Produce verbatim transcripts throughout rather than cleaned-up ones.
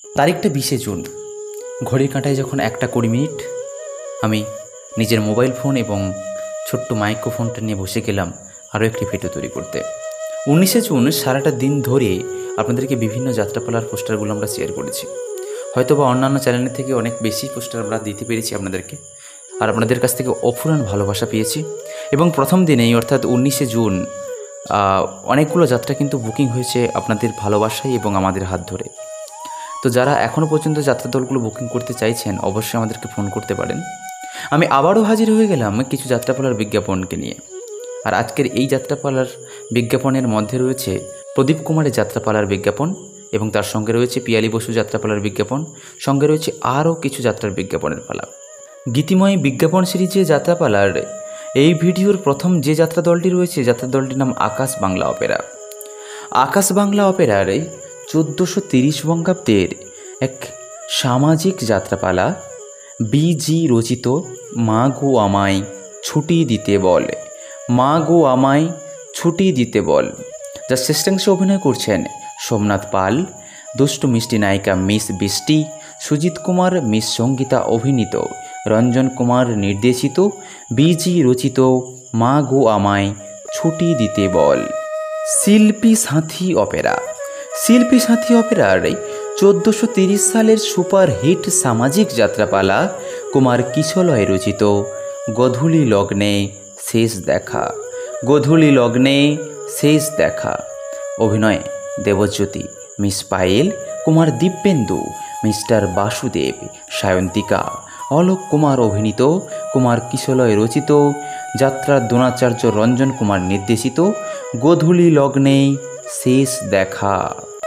তারিখটা বিশে জুন। ঘড়ির কাঁটায় যখন একটা কুড়ি মিনিট, আমি নিজের মোবাইল ফোন এবং ছোট্ট মাইক্রোফোনটা নিয়ে বসে গেলাম আরও একটি ভিডিও তৈরি করতে। উনিশে জুন সারাটা দিন ধরে আপনাদেরকে বিভিন্ন যাত্রাপালার পোস্টারগুলো আমরা শেয়ার করেছি। হয়তো বা অন্যান্য চ্যানেলের থেকে অনেক বেশি পোস্টার আমরা দিতে পেরেছি আপনাদেরকে, আর আপনাদের কাছ থেকে অফুরান ভালোবাসা পেয়েছি। এবং প্রথম দিনেই অর্থাৎ উনিশে জুন অনেকগুলো যাত্রা কিন্তু বুকিং হয়েছে আপনাদের ভালোবাসায় এবং আমাদের হাত ধরে। তো যারা এখনও পর্যন্ত যাত্রা দলগুলো বুকিং করতে চাইছেন অবশ্যই আমাদেরকে ফোন করতে পারেন। আমি আবারও হাজির হয়ে গেলাম কিছু যাত্রাপালার বিজ্ঞাপনকে নিয়ে। আর আজকের এই যাত্রাপালার বিজ্ঞাপনের মধ্যে রয়েছে প্রদীপ কুমারের যাত্রাপালার বিজ্ঞাপন, এবং তার সঙ্গে রয়েছে পিয়ালি বসু যাত্রাপালার বিজ্ঞাপন, সঙ্গে রয়েছে আরও কিছু যাত্রার বিজ্ঞাপনের পালা। গীতিময় বিজ্ঞাপন সিরিজে যাত্রাপালার এই ভিডিওর প্রথম যে যাত্রা দলটি রয়েছে, যাত্রা দলটির নাম আকাশ বাংলা অপেরা। আকাশ বাংলা অপেরার চোদ্দোশো তিরিশ বঙ্গাব্দের এক সামাজিক যাত্রাপালা বিজি রচিত মা গো আমায় ছুটি দিতে বল, মা গো আমায় ছুটি দিতে বল, যার শ্রেষ্ঠাংশে অভিনয় করছেন সোমনাথ পাল, দুষ্টু মিষ্টি নায়িকা মিস বৃষ্টি, সুজিত কুমার, মিস সঙ্গীতা অভিনীত, রঞ্জন কুমার নির্দেশিত, বিজি রচিত মা গো আমায় ছুটি দিতে বল। শিল্পী সাথী অপেরা। শিল্পী সাথী অপেরার চোদ্দোশো তিরিশ সালের সুপারহিট সামাজিক যাত্রাপালা কুমার কিশলয় রচিত গধূলি লগ্নে শেষ দেখা, গধূলি লগ্নে শেষ দেখা। অভিনয়ে দেবজ্যোতি, মিস পায়েল, কুমার দিব্যেন্দু, মিস্টার বাসুদেব, সায়ন্তিকা, অলোক কুমার অভিনীত, কুমার কিশলয় রচিত, যাত্রার দ্রোণাচার্য রঞ্জন কুমার নির্দেশিত গধূলি লগ্নে শেষ দেখা।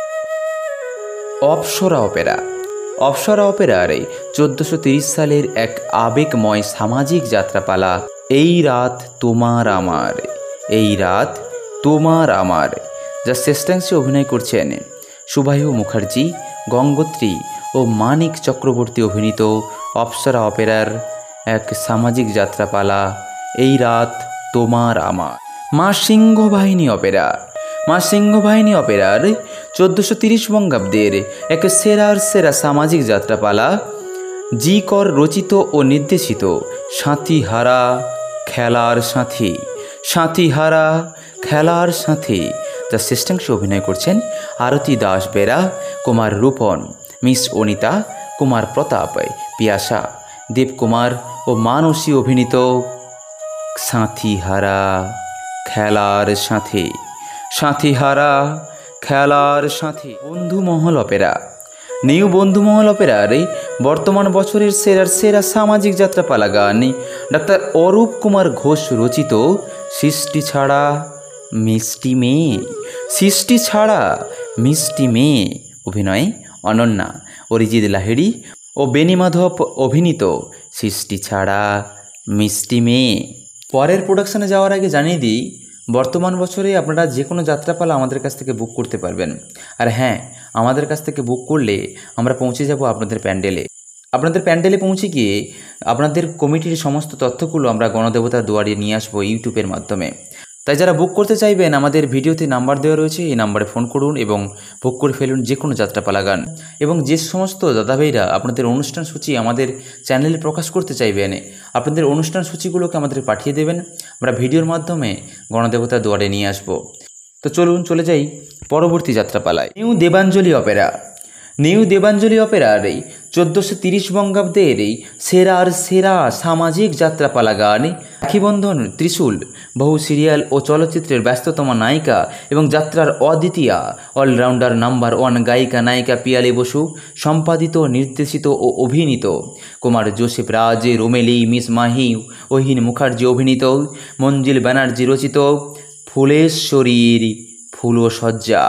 অপ্সরা অপেরা। অপ্সরা অপেরার চোদ্দোশো তিরিশ সালের এক আবেগময় সামাজিক যাত্রাপালা এই রাত তোমার আমার, এই রাত তোমার আমার, যা শ্রেষ্ঠাংশে অভিনয় করছেন শুভায়ু মুখার্জি, গঙ্গোত্রী ও মানিক চক্রবর্তী অভিনীত অপ্সরা অপেরার এক সামাজিক যাত্রাপালা এই রাত তোমার আমার। মা সিংহ বাহিনী অপেরা। মা সিংহ বাহিনী অপেরার চোদ্দোশো তিরিশ বঙ্গাব্দের এক সেরার সেরা সামাজিক যাত্রাপালা জি কর রচিত ও নির্দেশিত সাথী হারা খেলার সাথী, সাথী হারা খেলার সাথী, যা শ্রেষ্ঠাংশে অভিনয় করছেন আরতি দাস বেরা, কুমার রূপন, মিস অনিতা, কুমার প্রতাপ, পিয়াসা, দেবকুমার ও মানসী অভিনীত সাথী হারা খেলার সাথী, সাথী হারা খেলার সাথী। বন্ধুমহল অপেরা। নিউ বন্ধুমহল অপেরার বর্তমান বছরের সেরার সেরা সামাজিক যাত্রাপালা গান ডাক্তার অরূপ কুমার ঘোষ রচিত সৃষ্টি ছাড়া মিষ্টি মেয়ে, সৃষ্টি ছাড়া মিষ্টি মেয়ে। অভিনয়ে অনন্যা, অরিজিৎ লাহিড়ী ও বেনি মাধব অভিনীত সৃষ্টি ছাড়া মিষ্টি মেয়ে। পরের প্রোডাকশানে যাওয়ার আগে জানিয়ে দিই, বর্তমান বছরে আপনারা যে কোনো যাত্রাপালা আমাদের কাছ থেকে বুক করতে পারবেন। আর হ্যাঁ, আমাদের কাছ থেকে বুক করলে আমরা পৌঁছে যাব আপনাদের প্যান্ডেলে। আপনাদের প্যান্ডেলে পৌঁছে গিয়ে আপনাদের কমিটির সমস্ত তথ্যগুলো আমরা গণদেবতার দুয়ারে নিয়ে আসবো ইউটিউবের মাধ্যমে। তাই যারা বুক করতে চাইবেন, আমাদের ভিডিওতে নাম্বার দেওয়া রয়েছে, এই নাম্বারে ফোন করুন এবং বুক করে ফেলুন যে কোনো যাত্রাপালা গান। এবং যে সমস্ত দাদাভাইরা আপনাদের অনুষ্ঠান সূচি আমাদের চ্যানেলে প্রকাশ করতে চাইবেন, আপনাদের অনুষ্ঠান সূচিগুলোকে আমাদের পাঠিয়ে দেবেন, আমরা ভিডিওর মাধ্যমে গণদেবতার দুয়ারে নিয়ে আসব। তো চলুন চলে যাই পরবর্তী যাত্রাপালায়। New Debanjali opera. New Debanjali অপেরার এই চোদ্দোশো তিরিশ বঙ্গাব্দের এই সেরার সেরা সামাজিক যাত্রাপালা গান রাখিবন্ধন ত্রিশূল, বহু সিরিয়াল ও চলচ্চিত্রের ব্যস্ততম নায়িকা এবং যাত্রার অদ্বিতীয়া অলরাউন্ডার নাম্বার ওয়ান গায়িকা নায়িকা পিয়ালি বসু সম্পাদিত, নির্দেশিত ও অভিনীত, কুমার জোসেফ রাজ, রোমেলি, মিস মাহি, ওহিন মুখার্জি অভিনীত, মঞ্জিল ব্যানার্জি রচিত ফুলেশ্বরীর ফুলসজ্জা,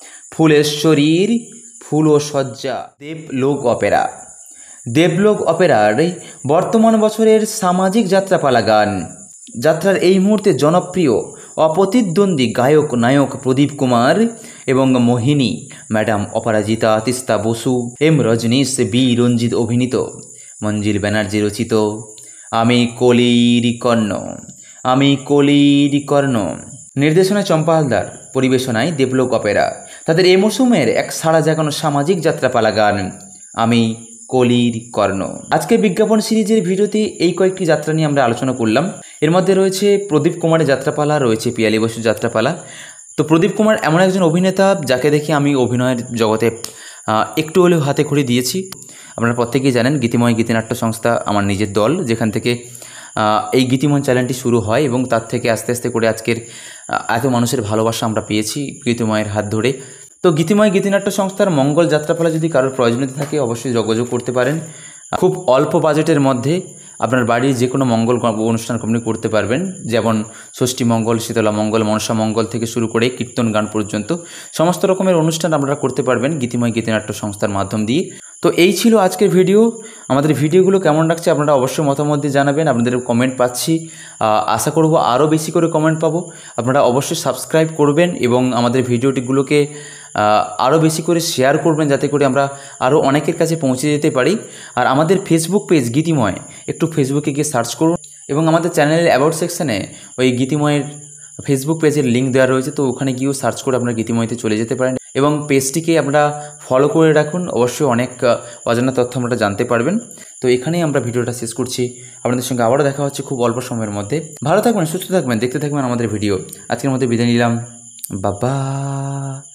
ফুলেশ্বরীর ফুলসজ্জা। দেবলোক অপেরা। দেবলোক অপেরার বর্তমান বছরের সামাজিক যাত্রাপালা গান যাত্রার এই মুহূর্তে জনপ্রিয় অপ্রতিদ্বন্দ্বী গায়ক নায়ক প্রদীপ কুমার এবং Mohini madam Aparajita, Tista Basu, M Rajnish, B Ranjit অভিনীত, মঞ্জিল ব্যানার্জি রচিত আমি কলির কর্ণ, আমি কলির কর্ণ। নির্দেশনায় চম্পা হালদার, পরিবেশনায় দেবলোক অপেরা। তাদের এ মৌসুমের এক সাড়া জাগানো সামাজিক যাত্রাপালা গান আমি কলির কর্ণ। আজকে বিজ্ঞাপন সিরিজের ভিডিওতে এই কয়েকটি যাত্রা নিয়ে আমরা আলোচনা করলাম। এর মধ্যে রয়েছে প্রদীপ কুমারের যাত্রাপালা, রয়েছে পিয়ালি বসুর যাত্রাপালা। তো প্রদীপ কুমার এমন একজন অভিনেতা যাকে দেখে আমি অভিনয়ের জগতে একটু হলেও হাতে খড়ি দিয়েছি। আপনারা প্রত্যেকেই জানেন গীতিময় গীতিনাট্য সংস্থা আমার নিজের দল, যেখান থেকে এই গীতিময় চ্যানেলটি শুরু হয় এবং তার থেকে আস্তে আস্তে করে আজকের এত মানুষের ভালোবাসা আমরা পেয়েছি গীতিময়ের হাত ধরে। তো গীতিময় গীতিনাট্য সংস্থার মঙ্গল যাত্রাপালা যদি কারোর প্রয়োজনীয়তা থাকে অবশ্যই যোগাযোগ করতে পারেন। খুব অল্প বাজেটের মধ্যে আপনার বাড়ির যে কোনো মঙ্গল অনুষ্ঠান আপনি করতে পারবেন, যেমন ষষ্ঠী মঙ্গল, শীতলা মঙ্গল, মনসা মঙ্গল থেকে শুরু করে কীর্তন গান পর্যন্ত সমস্ত রকমের অনুষ্ঠান আপনারা করতে পারবেন গীতিময় গীতিনাট্য সংস্থার মাধ্যম দিয়ে। তো এই ছিল আজকের ভিডিও। আমাদের ভিডিওগুলো কেমন লাগছে আপনারা অবশ্যই মতামত দিয়ে জানাবেন। আপনাদের কমেন্ট পাচ্ছি, আশা করব আরও বেশি করে কমেন্ট পাবো। আপনারা অবশ্যই সাবস্ক্রাইব করবেন এবং আমাদের ভিডিওটিগুলোকে আরও বেশি করে শেয়ার করবেন, যাতে করে আমরা আরও অনেকের কাছে পৌঁছে যেতে পারি। আর আমাদের ফেসবুক পেজ গীতিময়, একটু ফেসবুকে গিয়ে সার্চ করুন এবং আমাদের চ্যানেলের অ্যাবাউট সেকশানে ওই গীতিময়ের ফেসবুক পেজের লিঙ্ক দেওয়া রয়েছে, তো ওখানে গিয়েও সার্চ করে আপনারা গীতিময়তে চলে যেতে পারেন এবং পেজটিকে আপনারা ফলো করে রাখুন। অবশ্যই অনেক অজানা তথ্য আপনারা জানতে পারবেন। তো এখানেই আমরা ভিডিওটা শেষ করছি। আপনাদের সঙ্গে আবারও দেখা হচ্ছে খুব অল্প সময়ের মধ্যে। ভালো থাকবেন, সুস্থ থাকবেন, দেখতে থাকবেন আমাদের ভিডিও। আজকের মধ্যে বিদায় নিলাম, বাবা।